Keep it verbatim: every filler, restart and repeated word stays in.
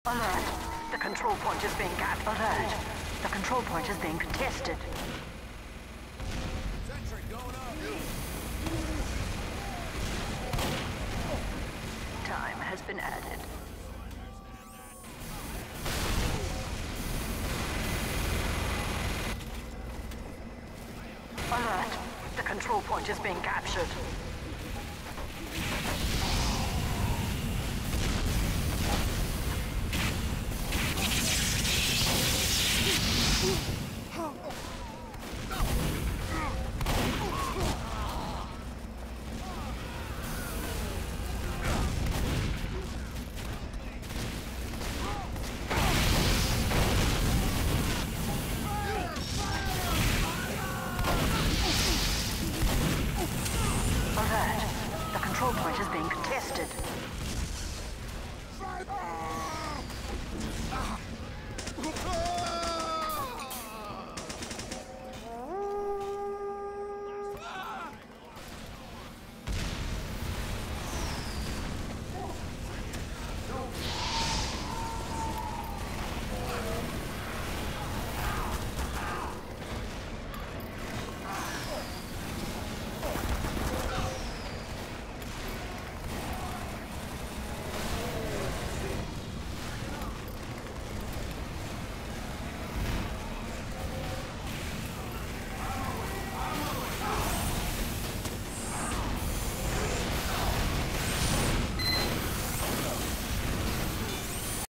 Alert! The control point is being capped. Alert! The control point is being contested. Sentry going up. Time has been added. Alert! The control point is being captured.